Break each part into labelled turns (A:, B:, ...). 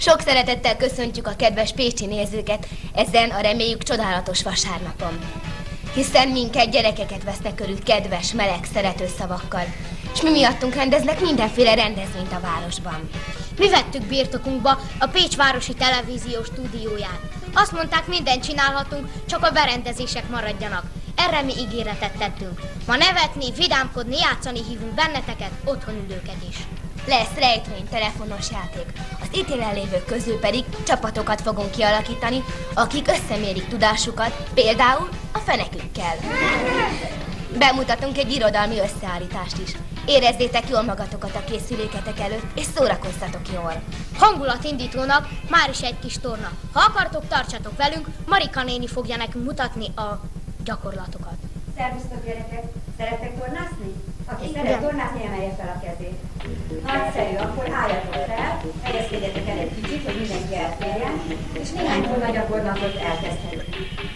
A: Sok szeretettel köszöntjük a kedves pécsi nézőket ezen a reméljük csodálatos vasárnapon. Hiszen minket, gyerekeket vesznek körül kedves, meleg, szerető szavakkal, és mi miattunk rendeznek mindenféle rendezvényt a városban.
B: Mi vettük birtokunkba a Pécs városi televíziós stúdióját. Azt mondták, mindent csinálhatunk, csak a berendezések maradjanak. Erre mi ígéretet tettünk. Ma nevetni, vidámkodni, játszani hívunk benneteket, otthon ülőket is.
A: Lesz rejtvény, telefonos játék. Az itt jelenlévők közül pedig csapatokat fogunk kialakítani, akik összemérik tudásukat, például a fenekükkel. Bemutatunk egy irodalmi összeállítást is. Érezzétek jól magatokat a készüléketek előtt, és szórakozzatok jól.
B: Hangulatindítónak már is egy kis torna. Ha akartok, tartsatok velünk, Marika néni fogja nekünk mutatni a gyakorlatokat.
C: Szervusztok, gyerekek! Szerettek tornászni? Aki szeret tornászni, emelje fel a kezét. Nagyszerű, akkor álljatok fel, helyezkedjetek el egy kicsit, hogy mindenki elférjen, és néhány torna gyakorlatot elkezdhetünk.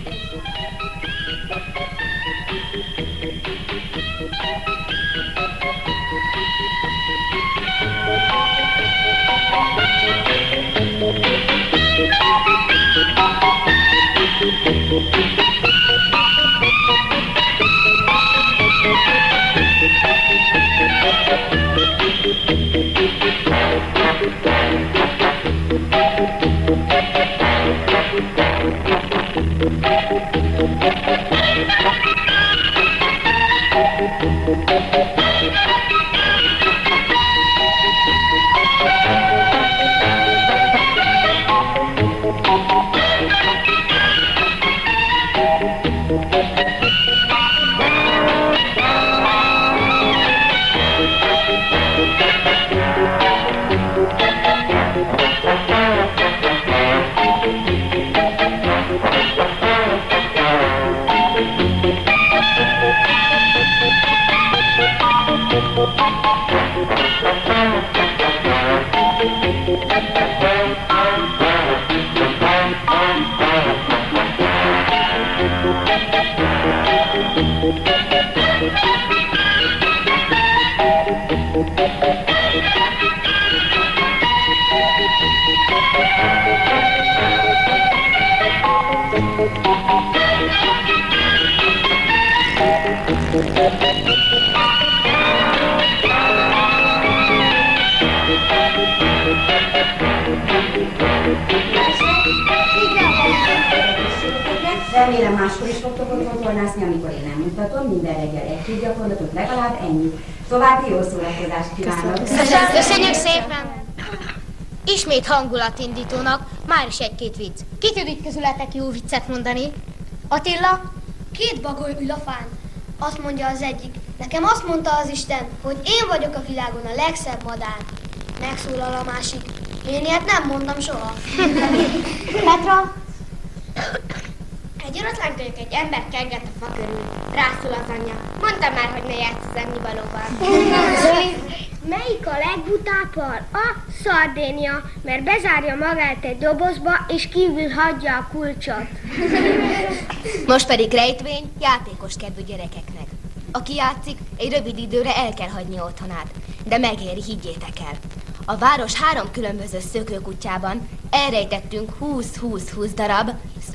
C: Remélem máskor is fogtok otthon tornászni, amikor én nem mutatom, minden reggel egy-két gyakorlatot, legalább ennyi. További jó szórakozást kívánok!
B: Köszönjük szépen! Ismét hangulatindítónak már is egy-két vicc. Ki tud itt közületek jó viccet mondani? Attila?
D: Két bagoly ül a fán. Azt mondja az egyik. Nekem azt mondta az Isten, hogy én vagyok a világon a legszebb madár. Megszólal a másik. Én ilyet nem mondtam soha.
B: Petra?
D: Egy oroszlánkölyök egy ember kerget a fa körül. Rászól az anyja. Mondtam már, hogy ne játsz az ennivalóval.
E: Melyik a legbutább hal? A Szardénia, mert bezárja magát egy dobozba, és kívül hagyja a kulcsot.
A: Most pedig rejtvény, játékos kedvű gyerekeknek. Aki játszik, egy rövid időre el kell hagyni otthonát, de megéri, higgyétek el. A város 3 különböző szökőkutyában elrejtettünk 20-20-20 darab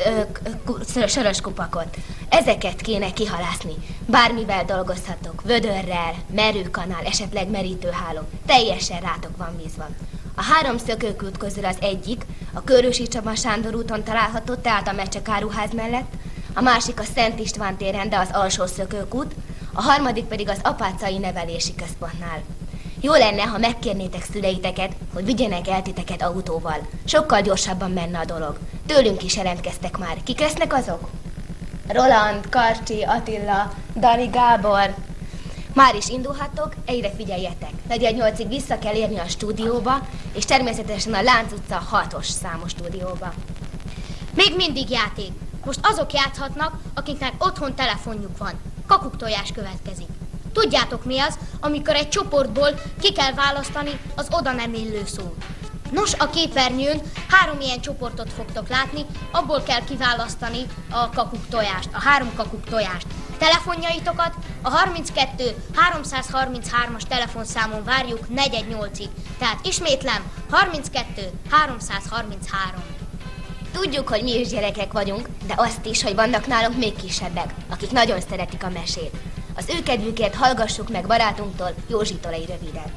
A: sörös kupakot. Ezeket kéne kihalászni. Bármivel dolgozhatok, vödörrel, merőkanál, esetleg merítőháló. Teljesen rátok van bízva. A 3 szökőkút közül az egyik a Körösi Csaba Sándor úton található, tehát a Mecsekáruház mellett, a másik a Szent István téren, de az alsó szökőkút, a harmadik pedig az Apáczai Nevelési Központnál. Jó lenne, ha megkérnétek szüleiteket, hogy vigyenek el titeket autóval. Sokkal gyorsabban menne a dolog. Tőlünk is jelentkeztek már. Kik lesznek azok? Roland, Karcsi, Attila, Dani, Gábor. Már is indulhattok, egyre figyeljetek. 4-8-ig vissza kell érni a stúdióba, és természetesen a Lánc utca 6-os számos stúdióba.
B: Még mindig játék. Most azok játszhatnak, akiknek otthon telefonjuk van. Kakuktojás következik. Tudjátok mi az, amikor egy csoportból ki kell választani az oda nem illő szót. Nos, a képernyőn 3 ilyen csoportot fogtok látni, abból kell kiválasztani a kakuktojást, a 3 kakuktojást. Telefonjaitokat a 32 333-as telefonszámon várjuk 418-ig. Tehát ismétlem, 32 333.
A: Tudjuk, hogy mi is gyerekek vagyunk, de azt is, hogy vannak nálunk még kisebbek, akik nagyon szeretik a mesét. Az ő kedvükért hallgassuk meg barátunktól, Józsitól egy rövidet.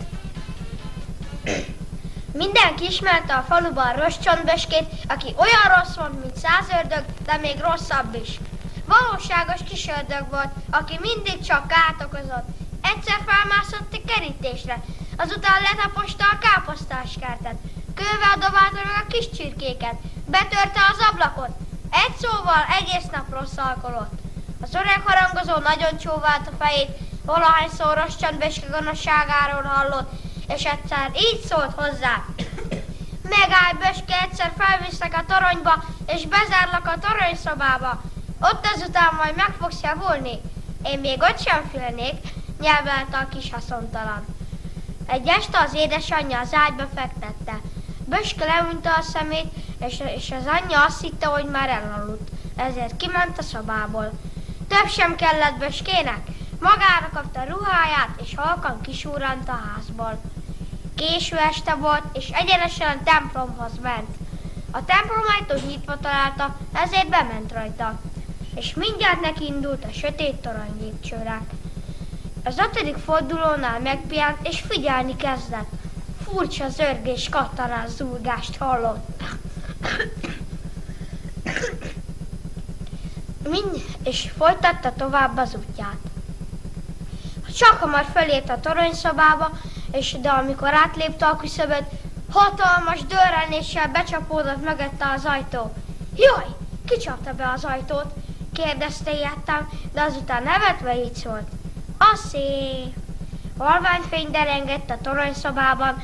E: Mindenki ismerte a faluban Roscsontböskét, aki olyan rossz volt, mint 100 ördög, de még rosszabb is. Valóságos kis ördög volt, aki mindig csak kárt okozott. Egyszer felmászott egy kerítésre, azután letaposta a káposztás kertet. Kővel dobálta meg a kis csirkéket, betörte az ablakot. Egy szóval egész nap rosszalkodott. Az öreg harangozó nagyon csóvált a fejét, valahányszor Roscsontböske gonoszságáról hallott, és egyszer így szólt hozzá. Megállj, Böske, egyszer felviszlek a toronyba, és bezárlak a toronyszobába. Ott azután majd meg fogsz javulni. Én még ott sem félnék, nyelvelte a kis haszontalan. Egy este az édesanyja az ágyba fektette. Böske leunta a szemét, és az anyja azt hitte, hogy már elaludt, ezért kiment a szobából. Több sem kellett Böskének, magára kapta ruháját, és halkan kisúrant a házból. Késő este volt, és egyenesen a templomhoz ment. A templom ajtót nyitva találta, ezért bement rajta, és mindjárt neki indult a sötét torony lépcsőre. Az 5. fordulónál megpihent, és figyelni kezdett. Furcsa zörgés, kattanás, zúgást hallott. És folytatta tovább az útját. Csak hamar fölért a toronyszobába, de amikor átlépte a küszöböt, hatalmas dörrenéssel becsapódott mögötte az ajtó. Jaj, ki csapta be az ajtót? Kérdezte ijedtem, de azután nevetve így szólt. A szép! Halványfény derengett a toronyszobában,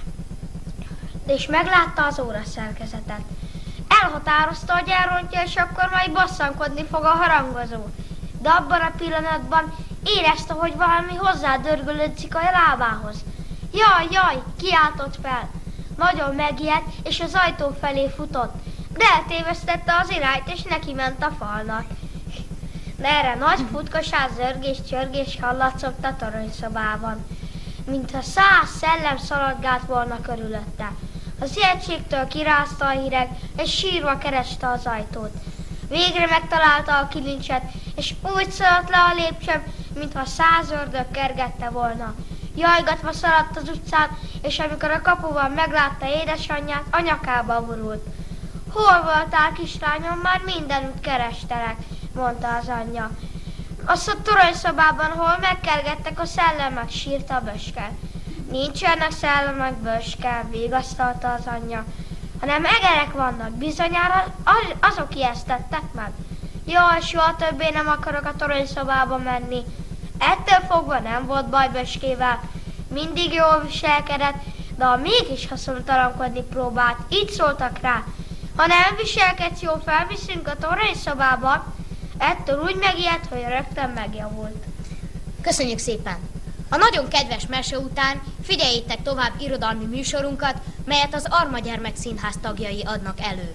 E: és meglátta az óraszerkezetet. Elhatározta, hogy elrontja, és akkor majd bosszankodni fog a harangozó. De abban a pillanatban érezte, hogy valami hozzádörgölödszik a lábához. Jaj, jaj, kiáltott fel. Nagyon megijedt, és az ajtó felé futott. De eltévesztette az irányt, és neki ment a falnak. De erre nagy futkosás, zörgés, csörgés hallatszott a toronyszobában, mintha 100 szellem szaladgált volna körülötte. Az ijegységtől kirázta a hideg, és sírva kereste az ajtót. Végre megtalálta a kilincset, és úgy szaladt le a lépcsőn, mintha 100 ördög kergette volna. Jajgatva szaladt az utcán, és amikor a kapuban meglátta édesanyját, a nyakába borult. Hol voltál, kislányom, már mindenütt kerestelek, mondta az anyja. Azt a toronyszobában, hol megkergettek a szellemek, sírta a Böske. Nincsenek szellemek, Böske, vigasztalta az anyja, hanem egerek vannak, bizonyára azok ijesztettek meg. Jaj, soha többé nem akarok a toronyszobába menni. Ettől fogva nem volt baj Böskével, mindig jól viselkedett, de ha mégis haszontalankodni próbált, így szóltak rá. Ha nem viselkedsz jól, felviszünk a toronyszobába. Ettől úgy megijedt, hogy rögtön megjavult.
B: Köszönjük szépen! A nagyon kedves mese után figyeljétek tovább irodalmi műsorunkat, melyet az Arma Gyermek Színház tagjai adnak elő.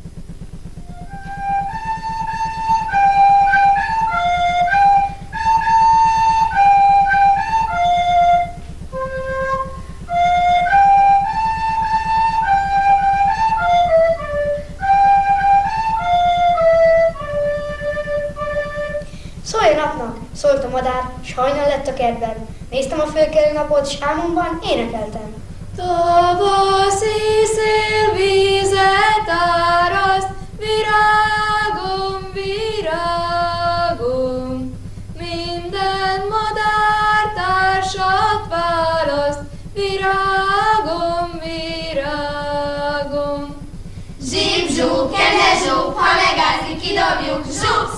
D: Szólj a napnak, szólt a madár, s hajnal lett a kertben. Néztem a fölkelő napot, s álmomban énekeltem.
F: Tavaszi szél vizet áraszt, virágom, virágom, minden madár társat választ, virágom, virágom.
G: Zsíp-zsúp, kene-zsúp, ha megázik, kidobjuk, zsupsz!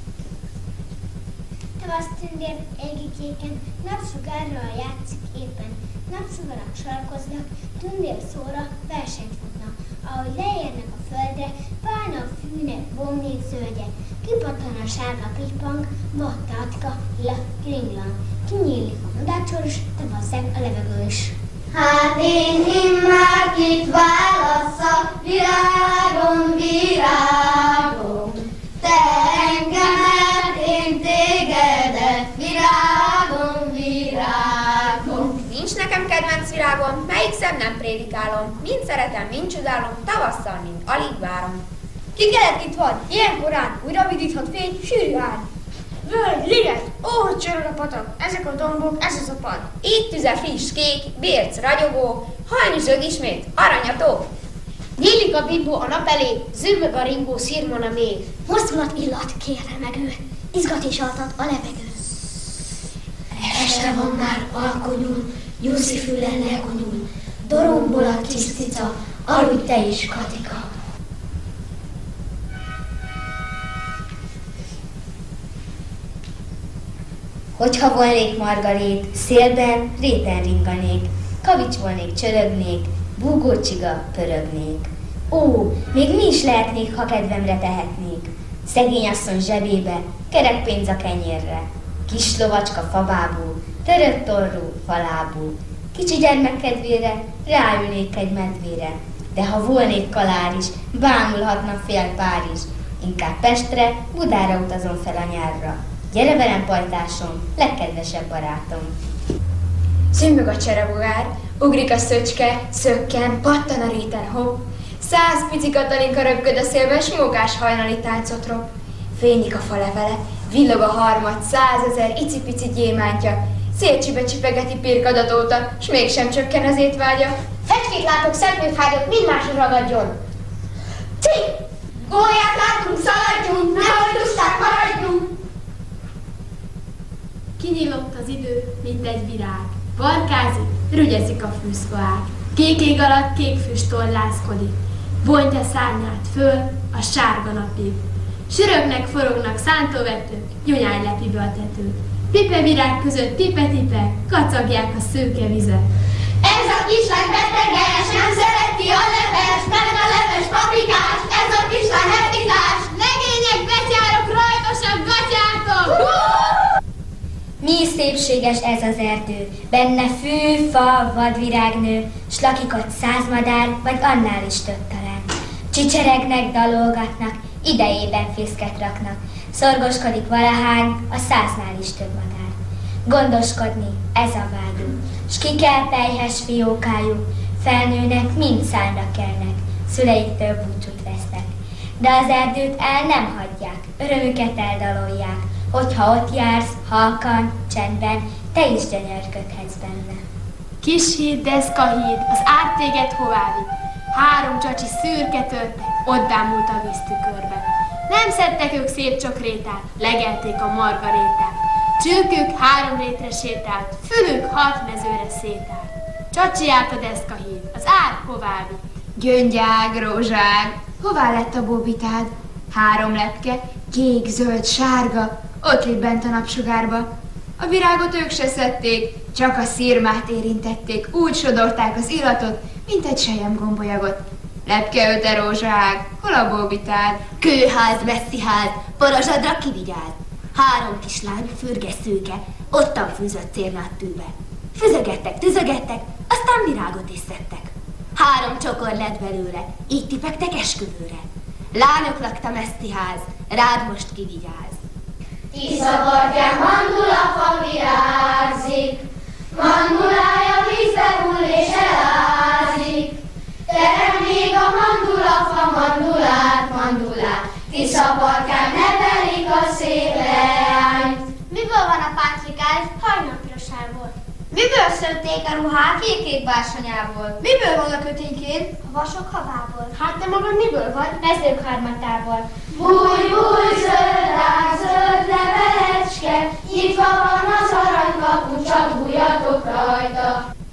E: Tavasz tündér égikéken, napsugárral játszik éppen. Napsugarak sarkoznak, tündér szóra versenyt futnak. Ahogy leérnek a földre, pálna a fűnek, bomlik zöldje. Kipattan a sárga pitypang, vattacska, lila, kringlang. Kinyílik a madácsoros, tavasszeg a levegő is.
G: Hát én immár kit válasszak, virágom, virágom, te engemet, én téged.
C: nem prédikálom, mind szeretem, mind csodálom, tavasszal, mind alig várom.
D: Ki kelet itt van? Ilyen korán újra vidíthat fény, sűrű ágy. Völgy, liget, ó, csörög a patak, ezek a dombok, ez az a pad.
C: Itt tüze friss, kék, bérc, ragyogó, hajnizsög ismét, aranyató.
B: Nyílik a bimbó a nap elé, zümmög a ringó, szirmon a még.
E: Mozdulat illat, kér remegő, izgat és altat a levegő. Este van már alkonyul, Jussi fülen legonyul, dorombol a kis cica, aludj te is, Katika.
H: Hogyha volnék margarét, szélben réten ringanék, kavics volnék, csörögnék, búgócsiga pörögnék. Ó, még mi is lehetnék, ha kedvemre tehetnék. Szegény asszony zsebébe, kerek pénz a kenyérre, kis lovacska fabábú, törött torrú falábú. Kicsi gyermek kedvére ráülnék egy medvére, de ha volnék kalár is, bámulhatna fél Párizs. Inkább Pestre, Budára utazom fel a nyárra. Gyere velem, pajtásom, legkedvesebb barátom!
F: Zümmög a cserebogár, ugrik a szöcske, szökken, pattan a réten hopp. 100 pici Katalinka röpköd a szélben, s mókás hajnali táncot rop. Fényik a fa levele, villog a harmad, 100 000 icipici gyémántja. Szélcsibe csipegeti pirkadatóta, s mégsem csökken az étvágya.
B: Fecskét látok, szentműfágyat, mindmásra ragadjon.
G: Csí! Gólyát látunk, szaladjunk, nehogy luszták maradjunk!
I: Kinyílott az idő, mint egy virág. Barkázik, rügyezik a fűszfaák. Kék ég alatt kék füst torlászkodik. Bontja szárnyát föl a sárga napig. Sürögnek, forognak szántóvetők, nyújjány lepi be a tetőt. Pipevirág között pipe-tipe, kacagják a szőke vizet.
G: Ez a kislány beteges, nem szereti a leves, meg a leves paprikás, ez a kislány heptikás.
I: Legények, betyárok, rajtosak, gatyátok!
H: Mi szépséges ez az erdő, benne fű, fa, vadvirágnő, s lakik ott 100 madár, vagy annál is több talán. Csicseregnek, dalolgatnak, idejében fészket raknak, szorgoskodik valahány, a 100-nál is több madár. Gondoskodni, ez a vágyuk, s kikel pelyhes fiókájuk, felnőnek, mind szánra kelnek, szüleiktől búcsút vesznek. De az erdőt el nem hagyják, örömüket eldalolják, hogyha ott jársz, halkan, csendben, te is gyönyörködhetsz benne.
I: Kis híd, deszka híd, az át téged hová vitt? 3 csacsi szürke törpe, ott bámult a víztükörbe. Nem szedtek ők szép csokrétát, legelték a margarétát. Csőkük 3 rétre sétált, fülük 6 mezőre szétált. Csacsi át a deszka híd, az ár hová vitt?
F: Gyöngyág, rózság, hová lett a bobitád? 3 lepke, kék, zöld, sárga, ott libbent a napsugárba. A virágot ők se szedték, csak a szirmát érintették, úgy sodorták az illatot, mint egy selyemgombolyagot. Lepke, öte rózság, hol a bobitád?
A: Kőház, messziház, parazsadra kivigyáz. 3 kislány, fürge szőke, ottan fűzött cérnátűbe. Füzögettek, tüzögettek, aztán virágot is szedtek. 3 csokor lett belőle, így tipegtek esküvőre. Lányok lakta messziház, rád most kivigyáz.
G: Tiszapartján mandulafa virágzik, mandulája vízbe hull és elázik. Terem még a mandulafa mandulát, mandulát, Tiszapartján nevelik a szép leányt.
E: Miből van a pántlikáj? Hajnalpirosából. Miből szőtték a ruhát? Kék bársonyából.
D: Miből van a köténykén?
E: A vasok havából.
D: Hát te magad miből vagy?
E: Mezők harmatából.
G: Bújj, bújj, zöld rák, zöld levelecske, nyitva van az aranykapu, csak bújjatok rajta.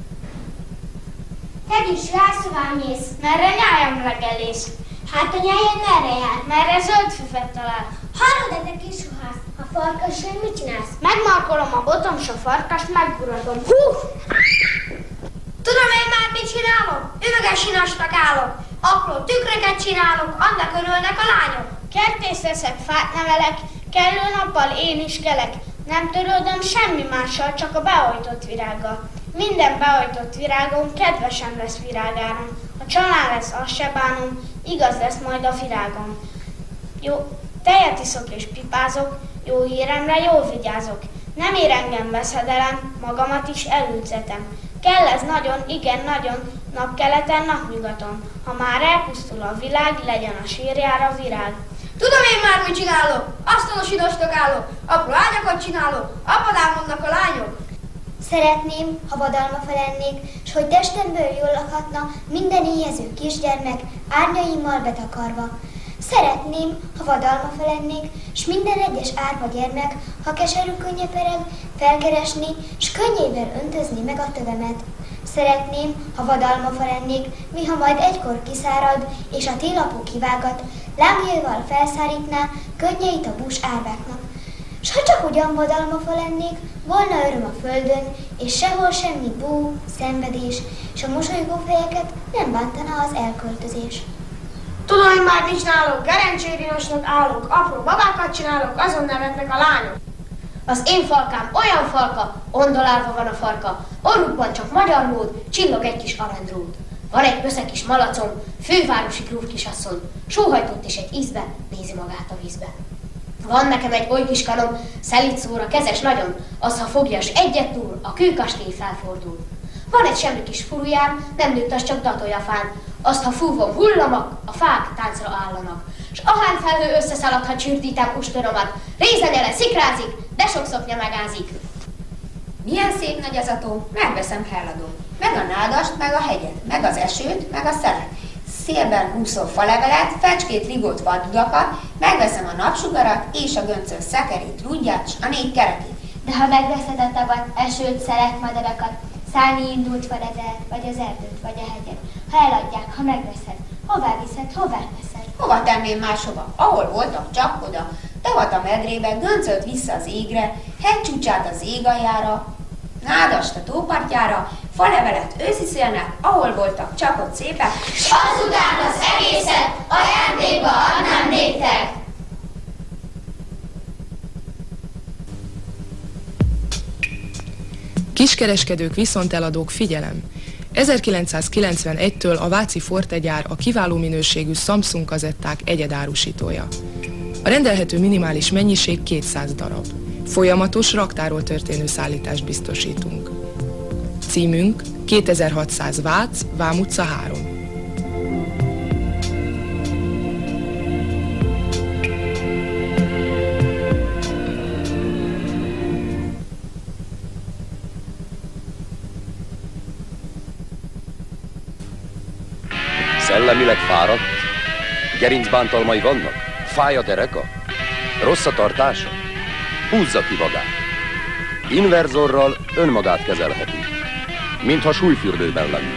E: Te is rászóvám mész, merre nyájam legelés. Hát a nyájad merre jár, merre zöld füvet talál. Hallod, te kis ruhász, ha farkas jön, mit csinálsz? Megmarkolom a botom, s a farkast megguratom. Hú!
D: Tudom én már mit csinálok? Üveges inasnak állok. Apró tükröket csinálok, annak örülnek a lányok.
E: Kertész leszek, fát nevelek, kellő nappal én is kelek. Nem törődöm semmi mással, csak a beojtott virággal. Minden beojtott virágom kedvesem lesz virágáron. Ha csalán lesz, azt se bánom, igaz lesz majd a virágom. Jó, tejet iszok és pipázok, jó híremre jól vigyázok. Nem ér engem veszedelem, magamat is elültetem. Kell ez nagyon, igen nagyon, napkeleten, napnyugaton. Ha már elpusztul a világ, legyen a sírjára virág.
D: Tudom én már, mit csinálok. Asztalosidostok állok. Apró ágyakat csinálok. Apadán vannak a lányok.
H: Szeretném, ha vadalmafa lennék, s hogy testemből jól lakhatna minden éhező kisgyermek, árnyaimmal betakarva. Szeretném, ha vadalmafa lennék, s minden egyes árva gyermek, ha keserű könnyepereg, felkeresni, s könnyével öntözni meg a tövemet. Szeretném, ha vadalmafa lennék, miha majd egykor kiszárad, és a télapó kivágat, lángéval felszárítná könnyeit a bús árváknak. S ha csak ugyan vadalmafa lennék, volna öröm a földön, és sehol semmi bú, szenvedés, és a mosolygó fejeket nem bántana az elköltözés.
E: Tudom én már, mit csinálok, gerencsérinosnak állok, apró babákat csinálok, azon nevetnek a lányok.
B: Az én falkám olyan falka, ondolálva van a farka, orrukban csak magyar mód, csillog egy kis aranydrót. Van egy pösze kis malacom, fővárosi gróf kisasszony, sóhajtott és egy ízbe nézi magát a vízbe. Van nekem egy oly kis kanom, szelíd kezes nagyon, az ha fogja s egyet túl, a kőkastély felfordul. Van egy semmi kis furujám, nem nőtt az csak datolja fán, azt ha fúvom hullamak, a fák táncra állanak. S ahán felhő összeszalad, ha csürdítem ustoromat, rézenyele szikrázik, de sok szoknya megázik.
C: Milyen szép nagy az a tó, megveszem helladó. Meg a nádast, meg a hegyet, meg az esőt, meg a szelet. Szélben úszó falevelet, fecskét, rigót, vaddudakat, megveszem a napsugarat és a göncöl szekerét, rúdját s a 4 kerekét.
H: De ha megveszed a tavat, esőt, szelet, madarakat, szállni indult falevelet, vagy az erdőt, vagy a hegyet, ha eladják, ha megveszed, hová viszed, hová veszed?
C: Hova tenném máshova? Ahol voltak, csak oda. Tavat a medrébe, göncölt vissza az égre, hegycsúcsát az ég aljára, nádast a tópartjára, falevelet őszi szélnek, ahol voltak, csak ott szépek,
G: S azután az egészet ajándékba adnám néktek.
J: Kiskereskedők, viszonteladók, figyelem! 1991-től a váci Forte gyár a kiváló minőségű Samsung kazetták egyedárusítója. A rendelhető minimális mennyiség 200 darab. Folyamatos raktáról történő szállítást biztosítunk. Címünk 2600 Vác, Vám utca 3.
K: Szellemileg fáradt? Gerincbántalmai vannak? Fáj a dereka? Rossz a tartása? Húzza ki magát. Inverzorral önmagát kezelheti, mintha súlyfürdőben lenne.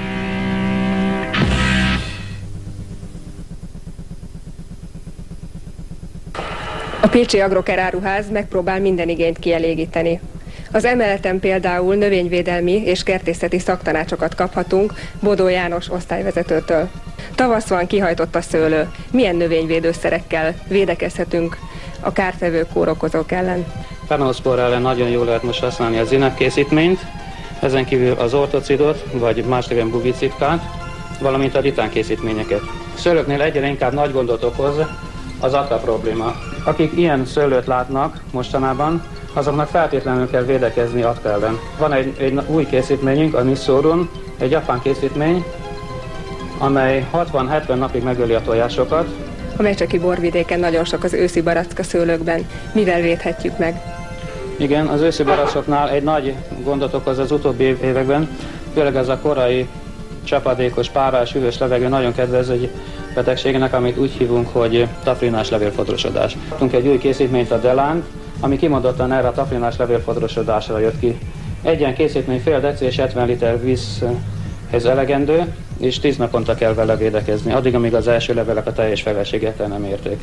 L: A Pécsi Agroker áruház megpróbál minden igényt kielégíteni. Az emeleten például növényvédelmi és kertészeti szaktanácsokat kaphatunk Bodó János osztályvezetőtől. Tavasz van, kihajtott a szőlő. Milyen növényvédőszerekkel védekezhetünk a kártevő kórokozók ellen?
M: Fenolszpor ellen nagyon jól lehet most használni az inepkészítményt, ezen kívül az ortocidot, vagy más néven bugicitkát, valamint a ritánkészítményeket. Szőlőknél egyre inkább nagy gondot okoz az atta probléma. Akik ilyen szőlőt látnak mostanában, azoknak feltétlenül kell védekezni atka ellen. Van egy új készítményünk, a Nissorun, egy japán készítmény, amely 60-70 napig megöli a tojásokat.
L: A mecseki borvidéken nagyon sok az őszi baracka szőlőkben. Mivel védhetjük meg?
M: Igen, az őszi barackoknál egy nagy gondot okoz az utóbbi években, főleg ez a korai csapadékos, párás, hűvös levegő nagyon kedvez egy betegségnek, amit úgy hívunk, hogy tafrinás levélfodrosodás. Kaptunk egy új készítményt, a Delant, ami kimondottan erre a tafrinás levélfodrosodásra jött ki. Egy ilyen készítmény fél deci és 70 liter vízhez elegendő, és 10 naponta kell vele védekezni, addig, amíg az első levelek a teljes felességet el nem érték.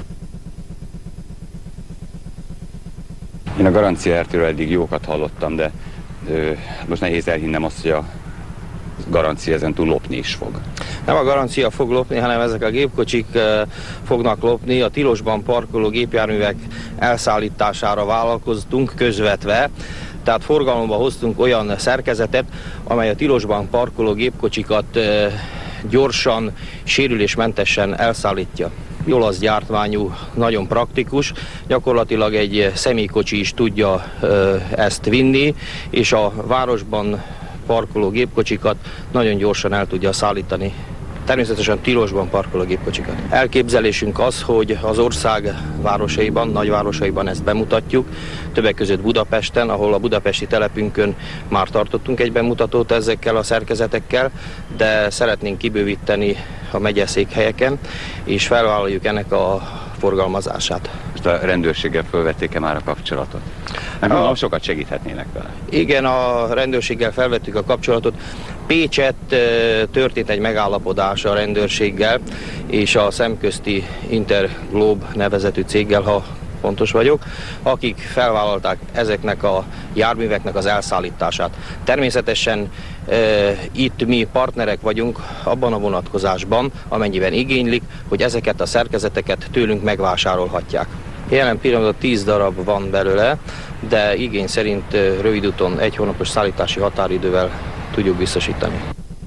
N: Én a Garancia RT-ről eddig jókat hallottam, de most nehéz elhinnem azt, hogy a Garancia ezen túl lopni is fog.
O: Nem a Garancia fog lopni, hanem ezek a gépkocsik fognak lopni. A tilosban parkoló gépjárművek elszállítására vállalkoztunk közvetve. Tehát forgalomba hoztunk olyan szerkezetet, amely a tilosban parkoló gépkocsikat gyorsan, sérülésmentesen elszállítja. Olasz gyártmányú, nagyon praktikus, gyakorlatilag egy személykocsi is tudja ezt vinni, és a városban parkoló gépkocsikat nagyon gyorsan el tudja szállítani. Természetesen tilosban parkoló gépkocsikat. Elképzelésünk az, hogy az ország városaiban, nagyvárosaiban ezt bemutatjuk, többek között Budapesten, ahol a budapesti telepünkön már tartottunk egy bemutatót ezekkel a szerkezetekkel, de szeretnénk kibővíteni a megyeszékhelyeken, és felvállaljuk ennek a forgalmazását.
N: Most a rendőrséggel fölvették-e már a kapcsolatot? Gondolom, sokat segíthetnének vele.
O: Igen, a rendőrséggel felvettük a kapcsolatot. Pécsett történt egy megállapodás a rendőrséggel és a szemközti Interglobe nevezetű céggel, ha pontos vagyok, akik felvállalták ezeknek a járműveknek az elszállítását. Természetesen itt mi partnerek vagyunk abban a vonatkozásban, amennyiben igénylik, hogy ezeket a szerkezeteket tőlünk megvásárolhatják. Jelen pillanatban 10 darab van belőle, de igény szerint rövid úton 1 hónapos szállítási határidővel tudjuk biztosítani.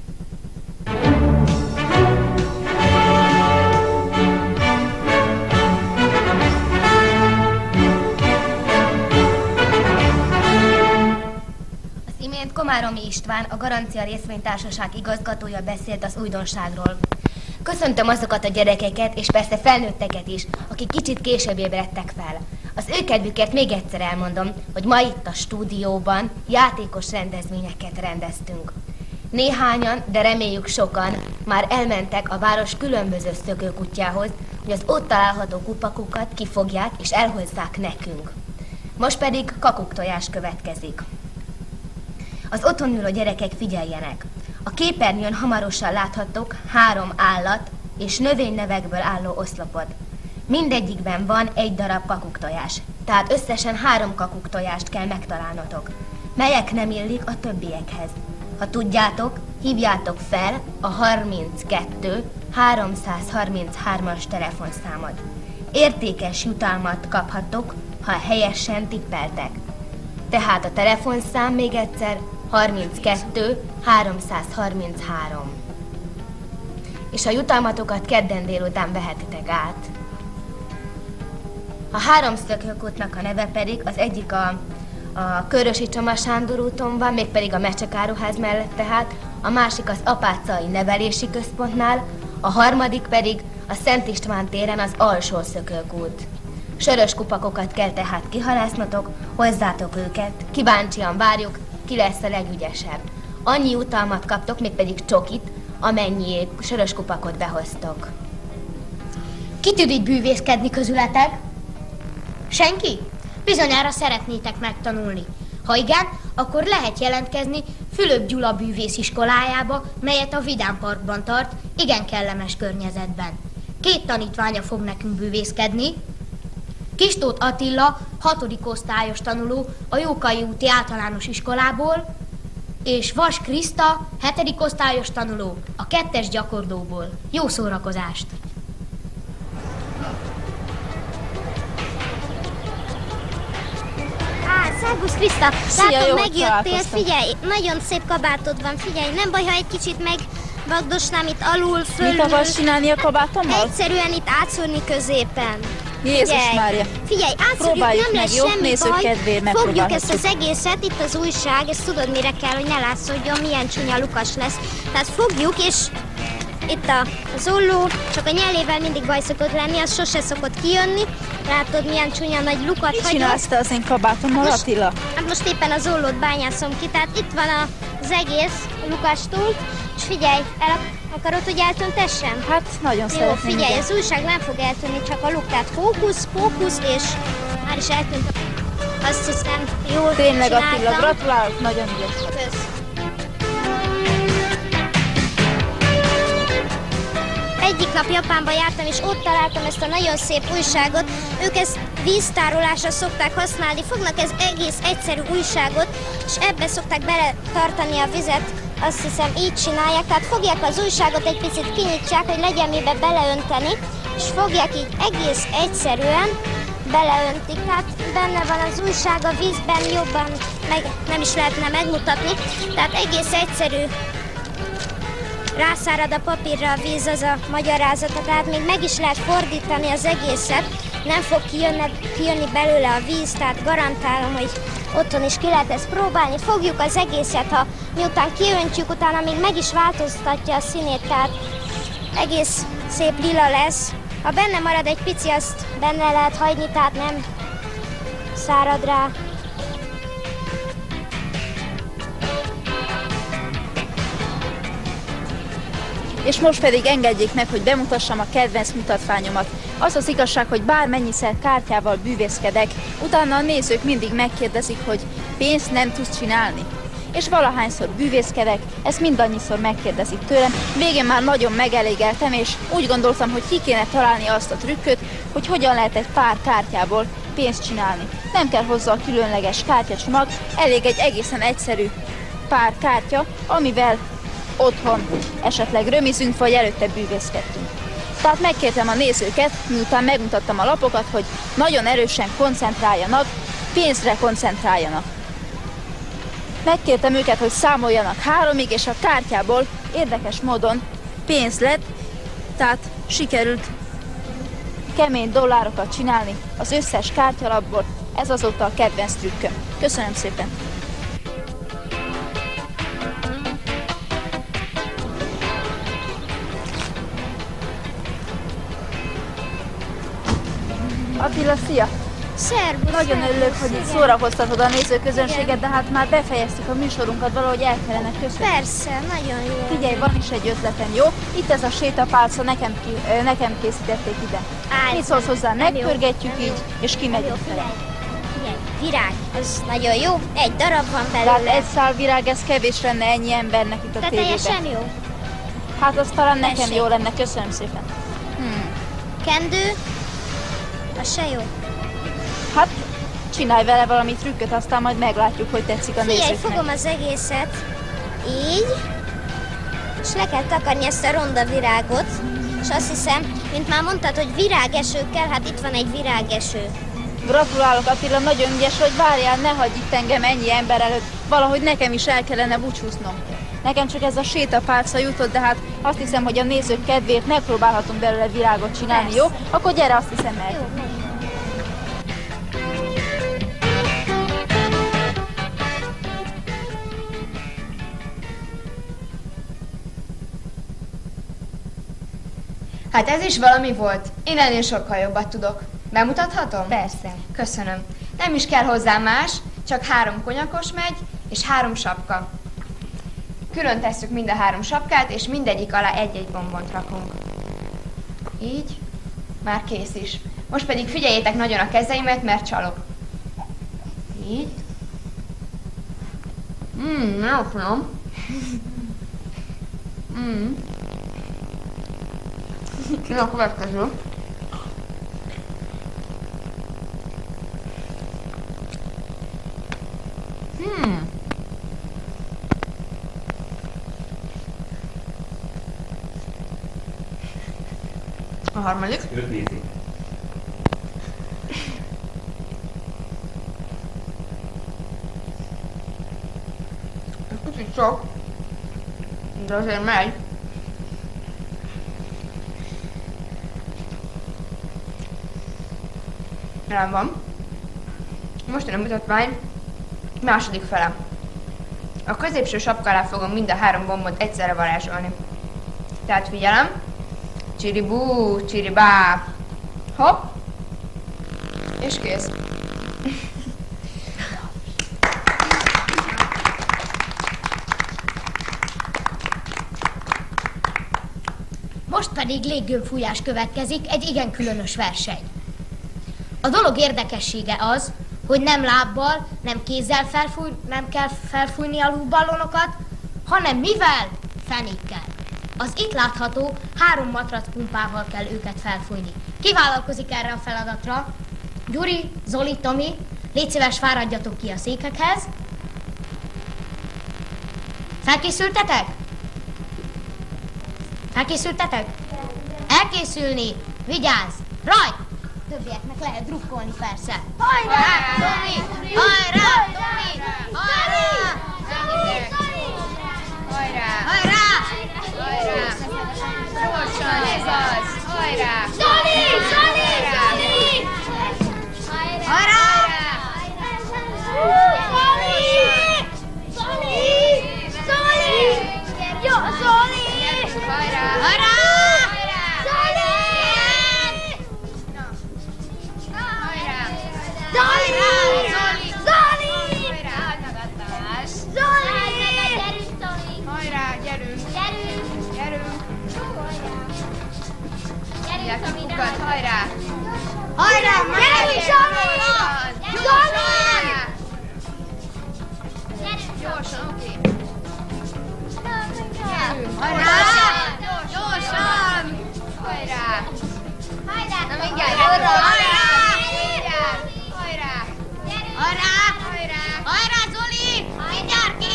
A: Komáromi István, a Garancia Részvénytársaság igazgatója beszélt az újdonságról. Köszöntöm azokat a gyerekeket, és persze felnőtteket is, akik kicsit később ébredtek fel. Az ő kedvükért még egyszer elmondom, hogy ma itt a stúdióban játékos rendezvényeket rendeztünk. Néhányan, de reméljük sokan már elmentek a város különböző szökőkutyához, hogy az ott található kupakokat kifogják és elhozzák nekünk. Most pedig kakuktojás következik. Az otthon ülő gyerekek figyeljenek! A képernyőn hamarosan láthattok 3 állat és növénynevekből álló oszlopot. Mindegyikben van 1 darab kakuktojás, tehát összesen 3 kakuktojást kell megtalálnotok, melyek nem illik a többiekhez. Ha tudjátok, hívjátok fel a 32 333-as telefonszámot. Értékes jutalmat kaphattok, ha helyesen tippeltek. Tehát a telefonszám még egyszer 32 333. És a jutalmatokat kedden délután vehetitek át. A 3 szökőkútnak a neve pedig, az egyik a Körösi Csoma Sándor úton van, mégpedig a Mecsekáruház mellett tehát, a másik az Apáczai Nevelési Központnál, a harmadik pedig a Szent István téren az Alsó Szökőkút. Sörös kupakokat kell tehát kihalásznotok, hozzátok őket, kíváncsian várjuk, ki lesz a legügyesebb. Annyi jutalmat kaptok, mégpedig csokit, amennyi sörös kupakot behoztok.
B: Ki tud így bűvészkedni közületek? Senki? Bizonyára szeretnétek megtanulni. Ha igen, akkor lehet jelentkezni Fülöp Gyula bűvésziskolájába, melyet a Vidám Parkban tart, igen kellemes környezetben. 2 tanítványa fog nekünk bűvészkedni. Kistóth Attila, 6. osztályos tanuló a Jókai úti általános iskolából, és Vas Kriszta, 7. osztályos tanuló a 2-es gyakorlóból. Jó szórakozást!
P: Szervusz Kriszta! Látom, megjöttél, figyelj, nagyon szép kabátod van, figyelj, nem baj, ha egy kicsit megvagdosnám itt alul, fölül.
Q: Mit akarsz csinálni a kabátommal?
P: Egyszerűen itt átszúrni középen.
Q: Jézus Mária!
P: Figyelj, átszúrjuk, nem lesz
Q: jó,
P: semmi baj. Fogjuk ezt az
Q: egész.
P: egészet, itt az újság, ezt tudod mire kell, hogy ne látszódjon, milyen csúnya lukas lesz. Tehát fogjuk, és itt a zolló, csak a nyellével mindig baj szokott lenni, az sose szokott kijönni. Látod, milyen csúnya nagy lukat hagyott.
Q: Mit csinálsz te az én kabátommal, Attila?
P: Hát most éppen a zollót bányászom ki, tehát itt van az egész lukastól, és figyelj, akarod, hogy eltöntessem?
Q: Hát nagyon szeretném.
P: Figyelj, az újság nem fog eltűnni, csak a luk, tehát fókusz, és már is eltűnt. Azt hiszem, jól
Q: tényleg,
P: csináltam.
Q: Attila, gratulálok, nagyon ügyes vagy.
P: Kösz. Egyik nap Japánba jártam, és ott találtam ezt a nagyon szép újságot. Ők ezt víztárolásra szokták használni, fognak ez egész egyszerű újságot, és ebbe szokták beletartani a vizet, azt hiszem így csinálják. Tehát fogják az újságot, egy picit kinyitják, hogy legyen mibe beleönteni, és fogják így egész egyszerűen beleöntik. Tehát benne van az újság a vízben, jobban nem is lehetne megmutatni. Tehát egész egyszerű. Rászárad a papírra a víz, az a magyarázata, tehát még meg is lehet fordítani az egészet, nem fog kijönni belőle a víz, tehát garantálom, hogy otthon is ki lehet ezt próbálni. Fogjuk az egészet, ha miután kiöntjük, utána még meg is változtatja a színét, tehát egész szép lila lesz. Ha benne marad egy pici, azt benne lehet hagyni, tehát nem szárad rá.
Q: És most pedig engedjék meg, hogy bemutassam a kedvenc mutatványomat. Az az igazság, hogy bármennyiszer kártyával bűvészkedek, utána a nézők mindig megkérdezik, hogy pénzt nem tudsz csinálni. És valahányszor bűvészkedek, ezt mindannyiszor megkérdezik tőlem. Végén már nagyon megelégeltem, és úgy gondoltam, hogy ki kéne találni azt a trükköt, hogy hogyan lehet egy pár kártyából pénzt csinálni. Nem kell hozzá a különleges kártyacsomag, elég egy egészen egyszerű pár kártya, amivel otthon esetleg römizünk, vagy előtte bűvészkedtünk. Tehát megkértem a nézőket, miután megmutattam a lapokat, hogy nagyon erősen koncentráljanak, pénzre koncentráljanak. Megkértem őket, hogy számoljanak 3-ig, és a kártyából érdekes módon pénz lett, tehát sikerült kemény dollárokat csinálni az összes kártyalapból. Ez azóta a kedvenc trükköm. Köszönöm szépen! Attila, szia!
P: Szervusz!
Q: Nagyon örülök, hogy itt szórakoztatod a nézőközönséget, de hát már befejeztük a műsorunkat, valahogy el kellene köszönni.
P: Persze, nagyon jó.
Q: Figyelj, van is egy ötletem, jó? Itt ez a sétapálca, nekem készítették ide. Mit szólsz hozzá? Megpörgetjük így, és kimegyünk fel.
P: Figyelj, virág, az nagyon jó. Egy darab van belőle.
Q: Tehát egy szál virág, ez kevés lenne ennyi embernek itt a tévében.
P: Teljesen jó.
Q: Hát az talán nekem jó lenne, köszönöm szépen.
P: Kendő? Az se jó.
Q: Hát, csinálj vele valami trükköt, aztán majd meglátjuk, hogy tetszik a nézőknek.
P: Figyelj, fogom az egészet így, és le kell takarni ezt a ronda virágot, és azt hiszem, mint már mondtad, hogy virágeső kell, hát itt van egy virágeső.
Q: Gratulálok, Attila, nagyon ügyes vagy, várjál, ne hagyj itt engem ennyi ember előtt, valahogy nekem is el kellene búcsúznom. Nekem csak ez a sétapálca jutott, de hát azt hiszem, hogy a nézők kedvéért megpróbálhatunk belőle virágot csinálni, persze. Jó? Akkor gyere, azt hiszem meg. Jó.
F: Hát ez is valami volt. Én ennél sokkal jobbat tudok. Bemutathatom?
P: Persze.
F: Köszönöm. Nem is kell hozzá más, csak 3 konyakos megy és 3 sapka. Külön tesszük mind a 3 sapkát, és mindegyik alá egy-egy bombont rakunk. Így. Már kész is. Most pedig figyeljétek nagyon a kezeimet, mert csalok. Így. Nagyon finom. Mi a következő? A harmadik. Ez kicsit sok, de azért megy. Rám van. Most jön a mutatvány második fele. A középső sapka alá fogom mind a 3 gombot egyszerre varázsolni. Tehát figyelem. Csiribú, csiribá. Hopp. És kész.
B: Most pedig léggömbfújás következik, egy igen különös verseny. A dolog érdekessége az, hogy nem lábbal, nem kézzel nem kell felfújni a lúbballonokat, hanem mivel? Fenékkel. Az itt látható 3 matracpumpával kell őket felfújni. Ki vállalkozik erre a feladatra? Gyuri, Zoli, Tomi, légy szíves, fáradjatok ki a székekhez. Felkészültetek? Felkészültetek? Elkészülni! Vigyázz! Rajt! Többieknek lehet drukkolni persze. Hajrá, Tomi! Hajrá, Tomi! Hajrá! Hajrá! Hajrá! Hajrá! Gyorsan, ez az! Hajrá! Zoli! Zoli! Zoli!
F: Várják a kukat, hajrá!
G: Hajrá, gyerünk, Zsani! Zsani!
F: Gyorsan, oké.
G: Hajrá!
F: Gyorsan! Hajrá!
G: Hajrá!
F: Na mindjárt,
G: Hajrá!
F: Hajrá!
G: Hajrá! Hajrá, Zoli! Mindjárt ki!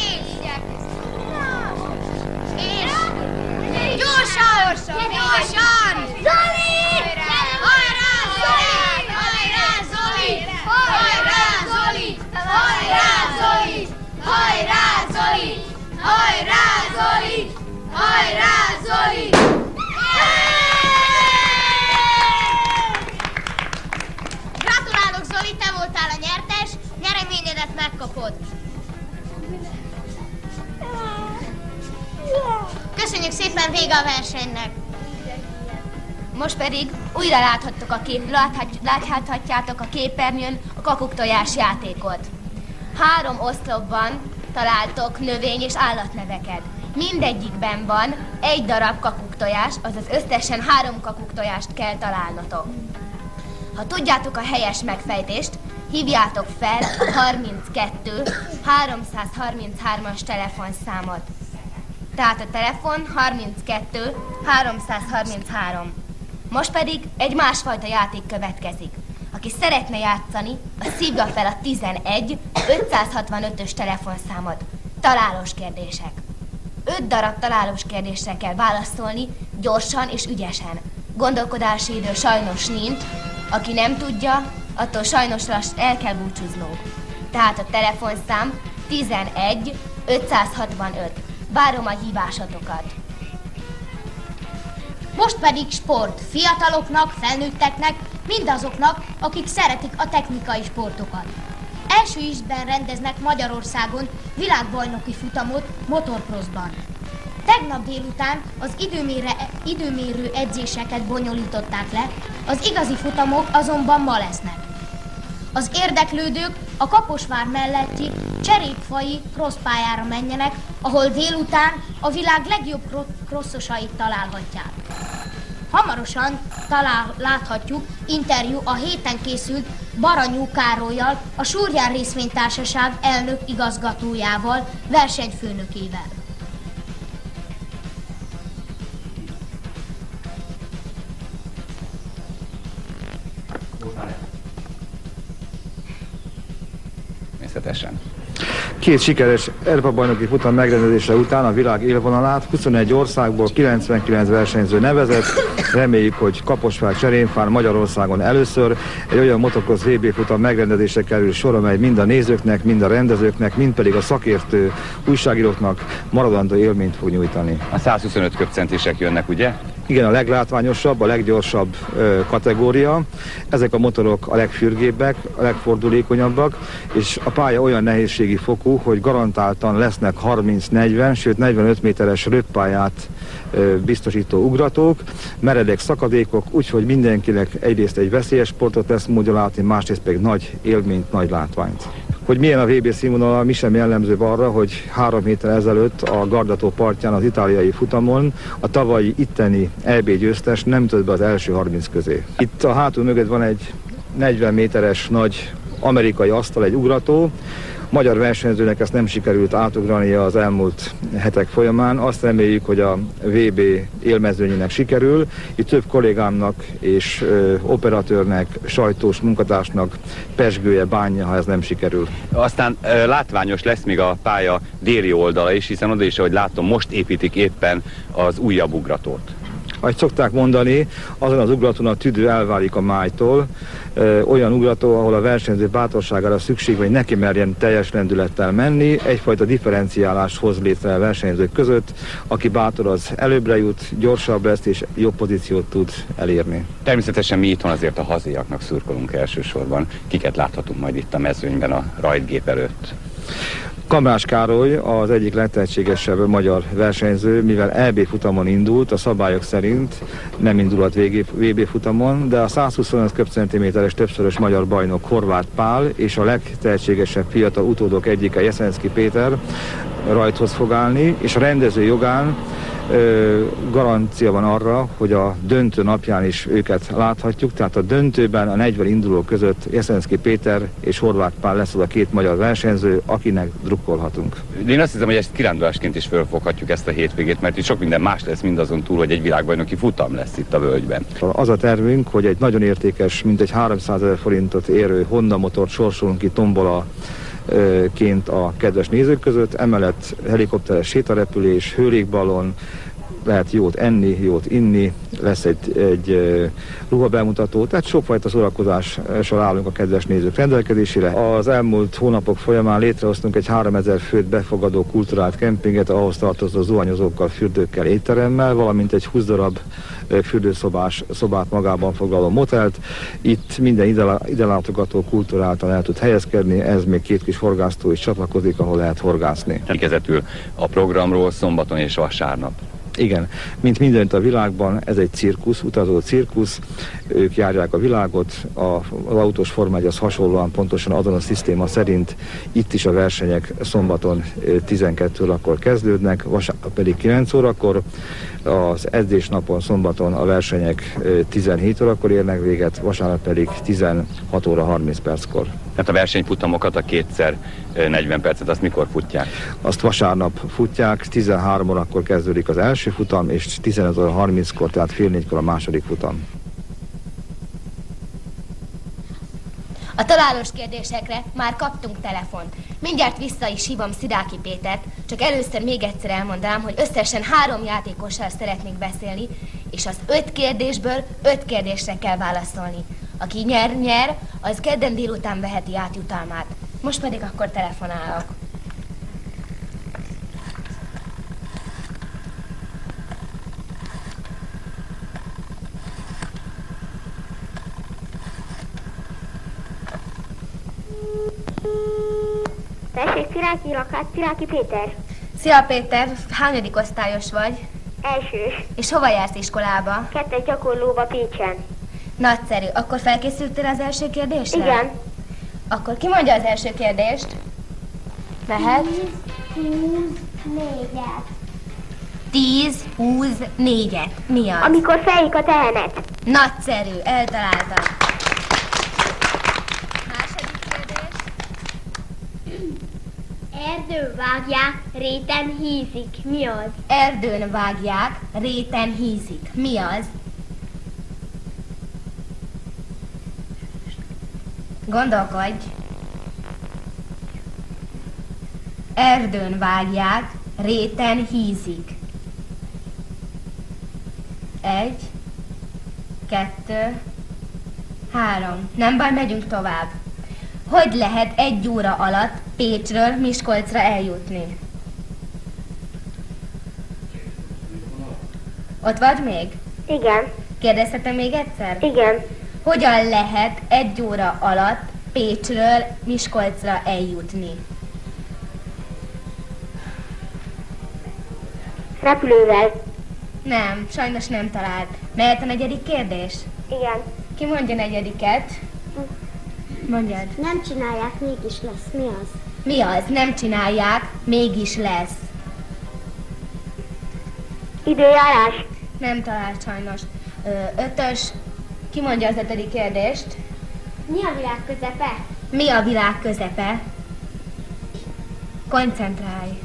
G: És... Gyorsan! Gyorsan! Zoli! Hajrá, Zoli! Hajrá, Zoli! Hajrá, Zoli! Hajrá, Zoli! Hajrá, Zoli! Hajrá, Zoli! Hajrá, Zoli!
B: Gratulálok, Zoli, te voltál a nyertes, nyereményedet megkapod. Köszönjük szépen, vége a versenynek.
A: Most pedig újra láthatjátok a képernyőn a kakuktojás játékot. 3 oszlopban találtok növény- és állatneveket. Mindegyikben van 1 darab kakuktojás, azaz összesen 3 kakuktojást kell találnotok. Ha tudjátok a helyes megfejtést, hívjátok fel a 32 333-as telefonszámot. Tehát a telefon 32 333. Most pedig egy másfajta játék következik. Aki szeretne játszani, az szívja fel a 11 565-ös telefonszámot. Találós kérdések. 5 darab találós kérdésre kell válaszolni, gyorsan és ügyesen. Gondolkodási idő sajnos nincs. Aki nem tudja, attól sajnos el kell búcsúznunk. Tehát a telefonszám 11 565. Várom a hívásotokat.
B: Most pedig sport. Fiataloknak, felnőtteknek, mindazoknak, akik szeretik a technikai sportokat. Első ízben rendeznek Magyarországon világbajnoki futamot motorcrossban. Tegnap délután az időmérő edzéseket bonyolították le, az igazi futamok azonban ma lesznek. Az érdeklődők a Kaposvár melletti Cserépfai crosspályára menjenek, ahol délután a világ legjobb crossosait találhatják. Hamarosan láthatjuk interjú a héten készült Baranyú Károlyal, a Súrján Részvénytársaság elnök igazgatójával, versenyfőnökével.
N: Természetesen.
R: 2 sikeres Európa-bajnoki futam megrendezése után a világ élvonalát 21 országból 99 versenyző nevezett. Reméljük, hogy Kaposvár Cserépfán Magyarországon először egy olyan motocross VB futam megrendezése kerül sor, amely mind a nézőknek, mind a rendezőknek, mind pedig a szakértő újságíróknak maradandó élményt fog nyújtani.
N: A 125 köbcentisek jönnek, ugye?
R: Igen, a leglátványosabb, a leggyorsabb kategória. Ezek a motorok a legfürgébbek, a legfordulékonyabbak, és a pálya olyan nehézségi fokú, hogy garantáltan lesznek 30-40, sőt 45 méteres röppályát biztosító ugratók, meredek szakadékok, úgyhogy mindenkinek egyrészt egy veszélyes sportot lesz módja látni, másrészt pedig nagy élményt, nagy látványt. Hogy milyen a VB színvonala, mi sem jellemzőbb arra, hogy 3 héttel ezelőtt a Gardató partján az itáliai futamon a tavalyi itteni EB győztes nem tört be az első 30 közé. Itt a hátul mögött van egy 40 méteres nagy amerikai asztal, egy ugrató. Magyar versenyzőnek ezt nem sikerült átugrania az elmúlt hetek folyamán. Azt reméljük, hogy a VB élmezőnyének sikerül. Itt több kollégámnak és operatőrnek, sajtós munkatársnak pezsgője, bánja, ha ez nem sikerül.
N: Aztán látványos lesz még a pálya déli oldala is, hiszen oda is, ahogy látom, most építik éppen az újabb ugratót.
R: Ahogy szokták mondani, azon az ugratón a tüdő elválik a májtól. Olyan ugrató, ahol a versenyző bátorságára szükség, hogy neki merjen teljes lendülettel menni, egyfajta differenciálást hoz létre a versenyzők között. Aki bátor, az előbbre jut, gyorsabb lesz és jobb pozíciót tud elérni.
N: Természetesen mi itthon azért a haziaknak szurkolunk elsősorban. Kiket láthatunk majd itt a mezőnyben a rajtgép előtt?
R: Kamrás Károly az egyik legtehetségesebb magyar versenyző, mivel EB futamon indult, a szabályok szerint nem indulhat VB futamon, de a 125 köbcentiméteres többszörös magyar bajnok Horváth Pál és a legtehetségesebb fiatal utódok egyike Jeszenszky Péter rajthoz fog állni, és a rendező jogán garancia van arra, hogy a döntő napján is őket láthatjuk, tehát a döntőben a 40 induló között Jeszenszky Péter és Horváth Pál lesz az a két magyar versenyző, akinek drukkolhatunk.
N: Én azt hiszem, hogy ezt kirándulásként is fölfoghatjuk ezt a hétvégét, mert itt sok minden más lesz mindazon túl, hogy egy világbajnoki futam lesz itt a völgyben.
R: Az a tervünk, hogy egy nagyon értékes, mintegy 300 000 forintot érő Honda motort sorsolunk ki tombolaként a kedves nézők között, emellett helikopteres sétarepülés, hőlékballon, lehet jót enni, jót inni, lesz egy ruhabemutató, tehát sokfajta szórakozással állunk a kedves nézők rendelkezésére. Az elmúlt hónapok folyamán létrehoztunk egy 3000 főt befogadó kulturált kempinget, ahhoz tartozó zuhanyozókkal, fürdőkkel, étteremmel, valamint egy 20 darab fürdőszobát magában foglaló motelt. Itt minden ide látogató kulturáltan el tud helyezkedni, ez még két kis horgásztó is csatlakozik, ahol lehet horgászni.
N: Emlékezetül a programról szombaton és vasárnap.
R: Igen, mint mindent a világban, ez egy cirkusz, utazó cirkusz, ők járják a világot, az autós formája az hasonlóan pontosan azon a szisztéma szerint itt is a versenyek szombaton 12 órakor kezdődnek, vasárnap pedig 9 órakor, az edzésnapon szombaton a versenyek 17 órakor érnek véget, vasárnap pedig 16 óra 30 perckor.
N: Tehát a versenyfutamokat, a 2x40 percet, azt mikor futják?
R: Azt vasárnap futják, 13 órakor kezdődik az első futam, és 15 óra 30-kor, tehát fél 4-kor a második futam.
A: A találós kérdésekre már kaptunk telefont. Mindjárt vissza is hívom Szidáki Pétert, csak először még egyszer elmondanám, hogy összesen 3 játékossal szeretnék beszélni, és az 5 kérdésből 5 kérdésre kell válaszolni. Aki nyer, az kedden délután veheti át jutalmát. Most pedig akkor telefonálok.
E: Tessék, Sziláki lakás, Sziláki Péter.
A: Szia Péter, hányadik osztályos vagy?
E: Elsős.
A: És hova jársz iskolába?
E: 2. gyakorlóba Pécsen.
A: Nagyszerű. Akkor felkészültél az első kérdésre?
E: Igen.
A: Akkor ki mondja az első kérdést? Lehet? 10-20-4-et. Mi az?
E: Amikor fejik a tehenet.
A: Nagyszerű, eltaláltad. Második kérdés.
E: Erdőn vágják, réten hízik. Mi az?
A: Erdőn vágják, réten hízik. Mi az? Gondolkodj. Erdőn vágják, réten hízik. 1, 2, 3. Nem baj, megyünk tovább. Hogy lehet 1 óra alatt Pécsről Miskolcra eljutni? Ott vagy még?
E: Igen.
A: Kérdezhetem még egyszer?
E: Igen.
A: Hogyan lehet 1 óra alatt Pécsről Miskolcra eljutni?
E: Repülővel.
A: Nem, sajnos nem talált. Mehet a 4. kérdés?
E: Igen.
A: Ki mondja a 4-et? Mondjad.
E: Nem csinálják, mégis lesz. Mi az?
A: Mi az? Nem csinálják, mégis lesz.
E: Időjárás.
A: Nem talált sajnos. 5-ös. Ki mondja az 5. kérdést?
E: Mi a világ közepe?
A: Mi a világ közepe? Koncentrálj.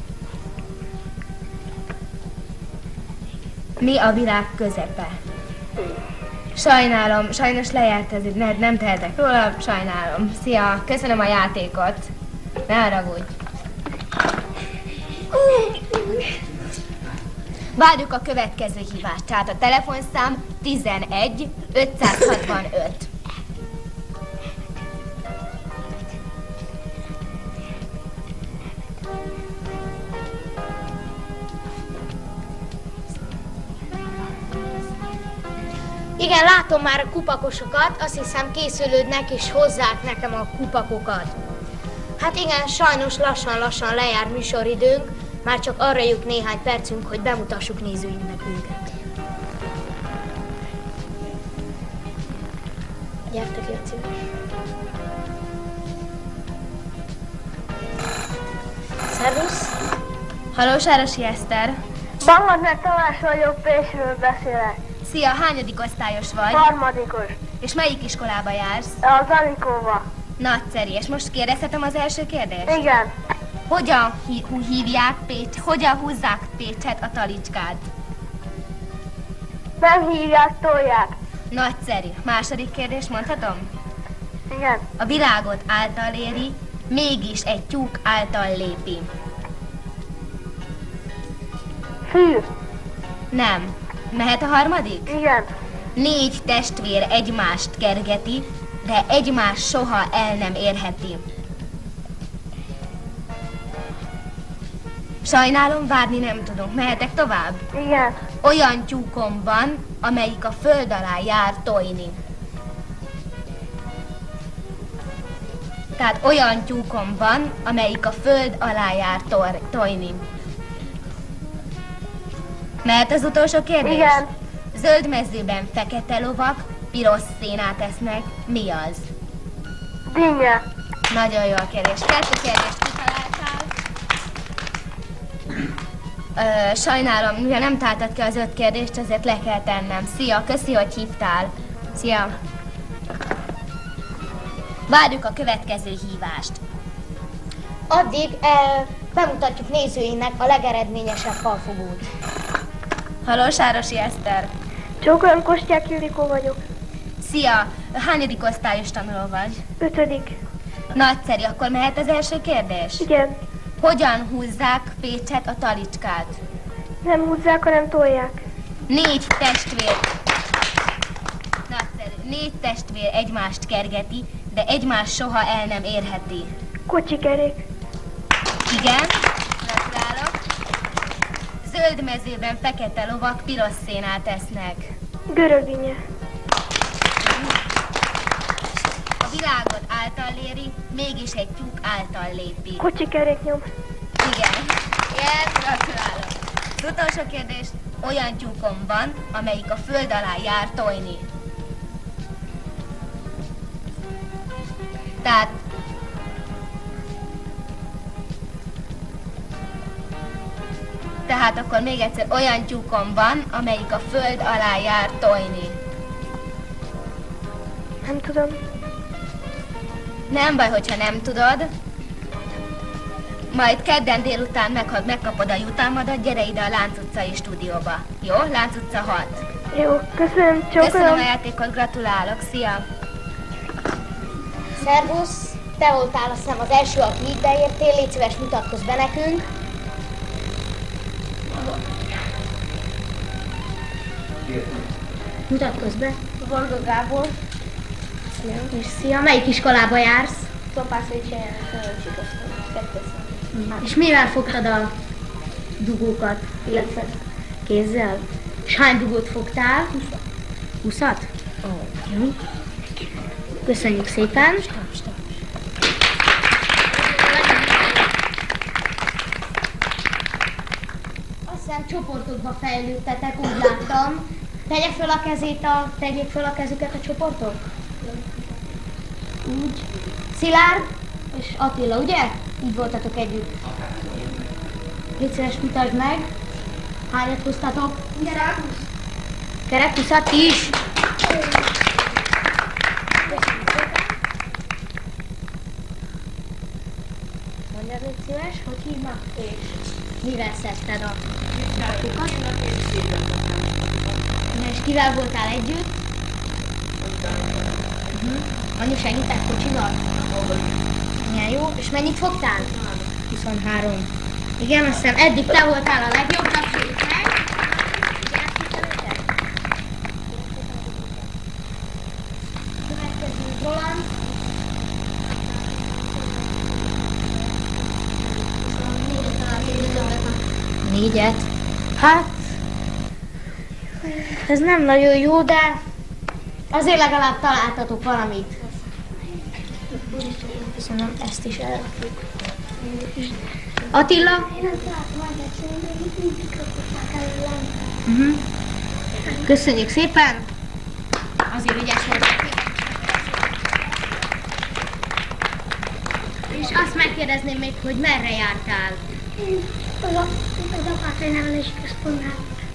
A: Mi a világ közepe? Sajnálom, sajnos lejárt ez, nem tehetek róla, sajnálom. Szia, köszönöm a játékot. Ne haragudj. Várjuk a következő hívást, tehát a telefonszám 11 565.
B: Igen, látom már a kupakosokat, azt hiszem készülődnek és hozzák nekem a kupakokat. Hát igen, sajnos lassan lejár műsoridőnk, már csak arra jut néhány percünk, hogy bemutassuk nézőinknek őket. Gyertek, légy szíves. Szervusz!
A: Halló, Sárosi Eszter.
E: Balatner Tamás vagyok, Pécsről beszélek.
A: Szia, hányadik osztályos vagy?
E: Harmadikos.
A: És melyik iskolába jársz?
E: Az Anikóba.
A: Nagyszerű, és most kérdezhetem az első kérdést?
E: Igen.
A: Hogyan hívják hogyan húzzák Pécset a talicskát?
E: Nem hívják, tolják.
A: Nagyszerű. Második kérdés, mondhatom?
E: Igen.
A: A virágot által éri, mégis egy tyúk által lépi.
E: Fű.
A: Nem. Mehet a harmadik?
E: Igen.
A: 4 testvér egymást kergeti, de egymást soha el nem érheti. Sajnálom, várni nem tudunk. Mehetek tovább?
E: Igen.
A: Olyan tyúkom van, amelyik a föld alá jár tojni. Tehát olyan tyúkom van, amelyik a föld alá jár tojni. Mehet az utolsó kérdés?
E: Igen.
A: Zöld mezőben fekete lovak, piros szénát esznek. Mi az?
E: Dinnye.
A: Nagyon jó a kérdés. 2 kérdést kitaláltál. Sajnálom, mivel nem találtad ki az 5 kérdést, ezért le kell tennem. Szia, köszi, hogy hívtál. Szia. Várjuk a következő hívást.
B: Addig bemutatjuk nézőinek a legeredményesebb falfogót.
A: Halló, Sárosi Eszter.
E: Csókolom, Kostyák Ildikó vagyok.
A: Szia, hányadik osztályos tanuló vagy?
E: 5.
A: Nagyszerű, akkor mehet az első kérdés?
E: Igen.
A: Hogyan húzzák Pécset a talicskát?
E: Nem húzzák, hanem tolják.
A: 4 testvér. Nagyszerű. 4 testvér egymást kergeti, de egymást soha el nem érheti.
E: Kocsikerék.
A: Igen, gratulálok. Zöld mezőben fekete lovak piros szénát esznek.
E: Göröginye.
A: A világot által éri, mégis egy tyúk által lépi.
E: Kocsikerék nyom.
A: Igen. Igen, gratulálok. Az utolsó kérdés, olyan tyúkom van, amelyik a föld alá jár tojni. Tehát akkor még egyszer, olyan tyúkom van, amelyik a föld alá jár tojni.
E: Nem tudom.
A: Nem baj, hogyha nem tudod. Majd kedden délután megkapod a jutalmadat, gyere ide a Lánc utcai stúdióba. Jó? Lánc utca 6.
E: Jó, köszönöm, csókolom.
A: Köszönöm a játékot, gratulálok, szia!
B: Szervusz, te voltál azt hiszem az első, aki így beértél, légy szíves, mutatkozz be nekünk. Mutatkozz be.
D: Varga Gábor.
B: Szia. És szia, melyik iskolába jársz?
D: Szopászai Csenyen,
B: És mivel fogtad a dugókat?
D: illetve
B: Kézzel? És hány dugót fogtál? 20-at? Jó. Köszönjük szépen. Azt hiszem csoportokba fejlődtetek, úgy láttam. Tegyék föl a kezüket a csoportok? Úgy. Szilárd és Attila, ugye? Így voltatok együtt. Légy szíves, mutasd meg. Hányat hoztatok?
D: Kerek 20.
B: Kerek 20-at is. Mondjad, légy szíves, hogy hívnak? Mivel szedted a kukat? És kivel voltál együtt? Anyu segített kocsival? Milyen jó. És mennyit fogtál? 23. Igen, azt hiszem eddig te voltál a legjobb, tapsoljuk meg. Következő Roland. Négyet. Hát, ez nem nagyon jó, de azért legalább találtatok valamit. Köszönöm, ezt is elrakjuk. Attila?
D: Én nem találtam egyet, mindig kapották
B: előlem. Köszönjük szépen. Azért ügyes voltak. És azt megkérdezném még, hogy merre jártál?
E: Az apátrai nevelési központnál.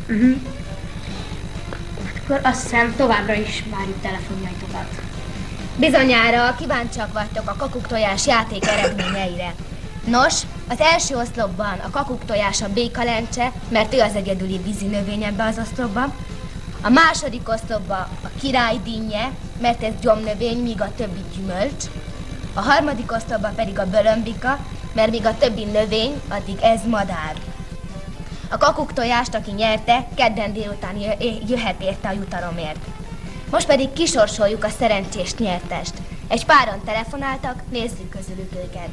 B: Akkor azt hiszem, továbbra is várjuk telefonjaitokat.
A: Bizonyára kíváncsiak vagytok a kakuktojás játék eredményeire. Nos, az első oszlopban a kakuktojás a békalencse, mert ő az egyedüli vízi növény ebbe az oszlopban. A második oszlopban a király dinnye, mert ez gyomnövény, míg a többi gyümölcs. A harmadik oszlopban pedig a bölömbika, mert míg a többi növény, addig ez madár. A kakuktojást, aki nyerte, kedden délután jöhet érte a jutalomért. Most pedig kisorsoljuk a szerencsés nyertest. Egy páran telefonáltak, nézzük közülük őket.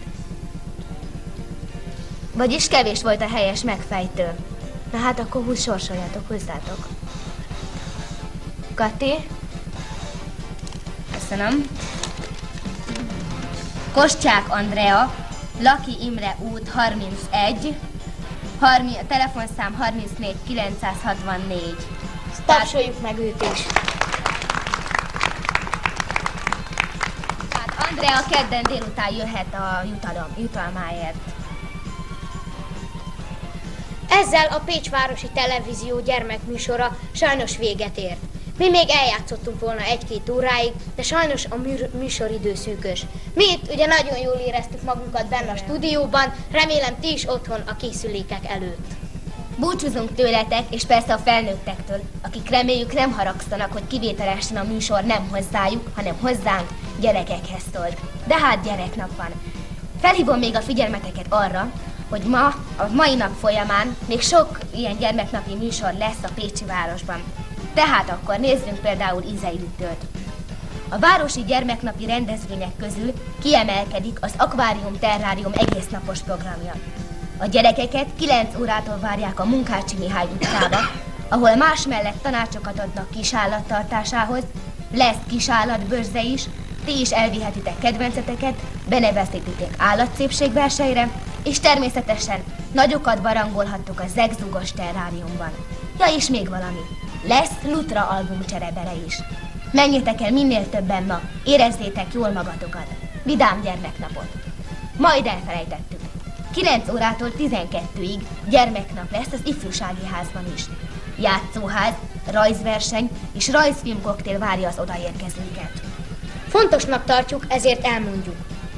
A: Vagyis kevés volt a helyes megfejtő. Na hát akkor sorsoljatok, húzzátok. Kati. Köszönöm. Koscsák Andrea, Laki Imre út 31, telefonszám 34 964.
B: Tapsoljuk meg őt is.
A: Hát Andrea kedden délután jöhet a jutalmáért.
B: Ezzel a Pécsvárosi Televízió gyermekműsora sajnos véget ért. Mi még eljátszottunk volna 1-2 óráig, de sajnos a műsoridő szűkös. Mi itt ugye nagyon jól éreztük magunkat benne a stúdióban, remélem ti is otthon a készülékek előtt.
A: Búcsúzunk tőletek, és persze a felnőttektől, akik reméljük nem haragszanak, hogy kivételesen a műsor nem hozzájuk, hanem hozzánk, gyerekekhez szólt. De hát gyereknap van. Felhívom még a figyelmeteket arra, hogy a mai nap folyamán még sok ilyen gyermeknapi műsor lesz a Pécsi városban. Tehát akkor nézzünk például Izeidütőt. A városi gyermeknapi rendezvények közül kiemelkedik az Akvárium Terrárium egésznapos programja. A gyerekeket 9 órától várják a Munkácsi Mihály utcába, ahol más mellett tanácsokat adnak kisállattartásához, lesz kisállatbőrze is, ti is elvihetitek kedvenceteket, benevezhetitek állatszépségversenyre, és természetesen nagyokat barangolhattok a zegzugos terráriumban. Ja, és még valami. Lesz Lutra album cserebere is. Menjetek el minél többen ma, érezzétek jól magatokat. Vidám gyermeknapot. Majd elfelejtettük. 9 órától 12-ig gyermeknap lesz az ifjúsági házban is. Játszóház, rajzverseny és rajzfilmkoktél várja az odaérkezőket.
B: Fontosnak tartjuk, ezért elmondjuk.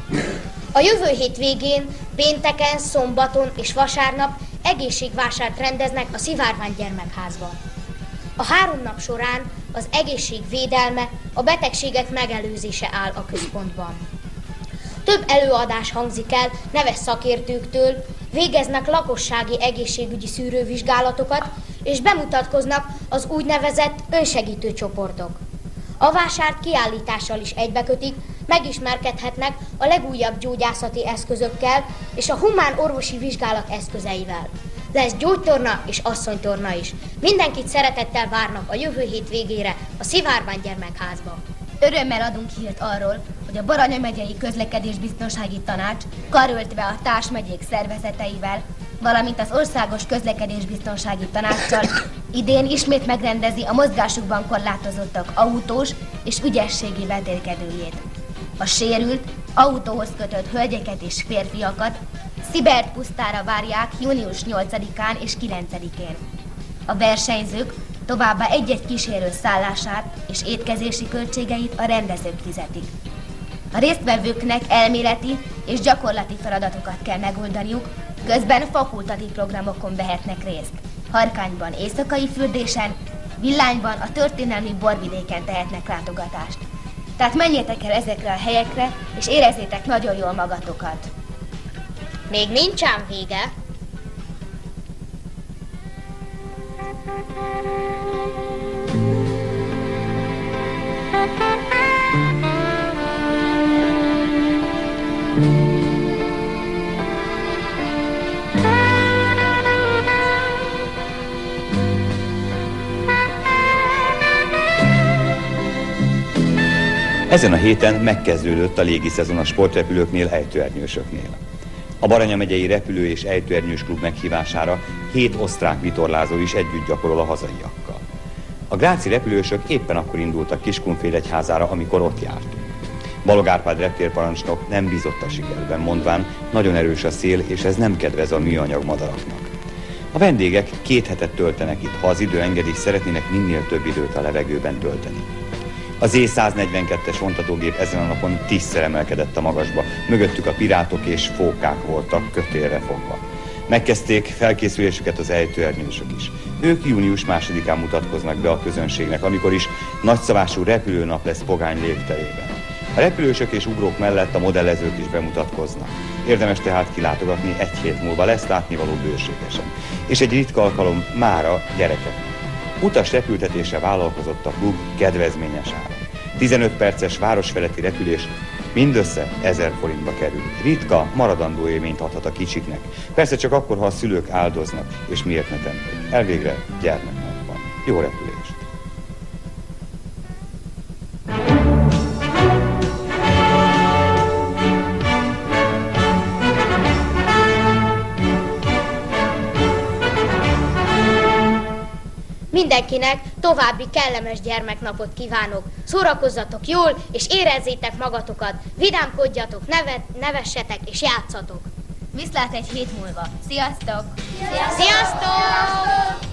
B: A jövő hét végén, pénteken, szombaton és vasárnap egészségvásárt rendeznek a Szivárvány gyermekházban. A 3 nap során az egészség védelme, a betegségek megelőzése áll a központban. Több előadás hangzik el neves szakértőktől, végeznek lakossági egészségügyi szűrővizsgálatokat, és bemutatkoznak az úgynevezett önsegítő csoportok. A vásárt kiállítással is egybekötik, megismerkedhetnek a legújabb gyógyászati eszközökkel és a humán orvosi vizsgálat eszközeivel. Lesz gyógytorna és asszonytorna is. Mindenkit szeretettel várnak a jövő hét végére a Szivárvány gyermekházba.
A: Örömmel adunk hírt arról, hogy a Baranya megyei közlekedésbiztonsági tanács karöltve a társmegyék szervezeteivel, valamint az országos közlekedésbiztonsági tanáccsal idén ismét megrendezi a mozgásukban korlátozottak autós és ügyességi vetélkedőjét. A sérült, autóhoz kötött hölgyeket és férfiakat Szibert pusztára várják június 8-án és 9-én. A versenyzők továbbá egy-egy kísérő szállását és étkezési költségeit a rendezők fizetik. A résztvevőknek elméleti és gyakorlati feladatokat kell megoldaniuk, közben fakultatív programokon vehetnek részt. Harkányban éjszakai fürdésen, Villányban a történelmi borvidéken tehetnek látogatást. Tehát menjetek el ezekre a helyekre, és érezzétek nagyon jól magatokat.
B: Még nincs ám vége.
N: Ezen a héten megkezdődött a légiszezon a sportrepülőknél, ejtőernyősöknél. A Baranya megyei repülő- és ejtőernyős klub meghívására 7 osztrák vitorlázó is együtt gyakorol a hazaiakkal. A gráci repülősök éppen akkor indultak Kiskunfélegyházára, amikor ott jártunk. Balog Árpád reptérparancsnok nem bízott a sikerben, mondván, nagyon erős a szél, és ez nem kedvez a műanyag madaraknak. A vendégek 2 hetet töltenek itt, ha az idő engedi, szeretnének minél több időt a levegőben tölteni. Az E-142-es vontatógép ezen a napon 10-szer emelkedett a magasba, mögöttük a pirátok és fókák voltak kötélre fogva. Megkezdték felkészülésüket az ejtőernyősök is. Ők június 2-án mutatkoznak be a közönségnek, amikor is nagyszabású repülőnap lesz Pogány légterében. A repülősök és ugrók mellett a modellezők is bemutatkoznak. Érdemes tehát kilátogatni, 1 hét múlva lesz látnivaló bőségesen. És egy ritka alkalom mára gyerekeknek. Utas repültetésre vállalkozott a klub kedvezményes áron. 15 perces városfeletti repülés mindössze 1000 forintba kerül. Ritka, maradandó élményt adhat a kicsiknek. Persze csak akkor, ha a szülők áldoznak, és miért ne tennék. Elvégre gyermeknap van. Jó repülést!
B: Mindenkinek további kellemes gyermeknapot kívánok. Szórakozzatok jól, és érezzétek magatokat. Vidámkodjatok, nevessetek és játszatok.
A: Viszlát egy hét múlva. Sziasztok!
B: Sziasztok!